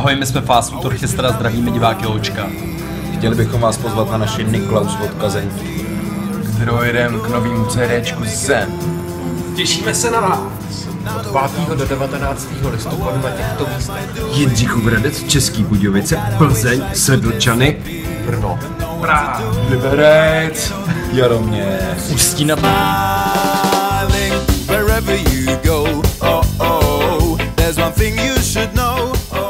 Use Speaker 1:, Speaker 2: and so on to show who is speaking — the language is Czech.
Speaker 1: Ahoj, my jsme Fast Food Orchestra, zdravíme diváky Očka.
Speaker 2: Chtěli bychom vás pozvat na naši Niklaus vodka Zenky,
Speaker 3: kterou jedem k novému CDčku Zen.
Speaker 4: Těšíme se na vás od 5. do 19. listopadu na těchto místech.
Speaker 5: Jindřichův Hradec, Český Budějovice, Plzeň, Sedlčany,
Speaker 4: Brno,
Speaker 3: Praha, Liberec,
Speaker 2: Jaroměř,
Speaker 1: Ústí nad
Speaker 6: Wherever you go, oh, oh, there's one thing you should know. Oh,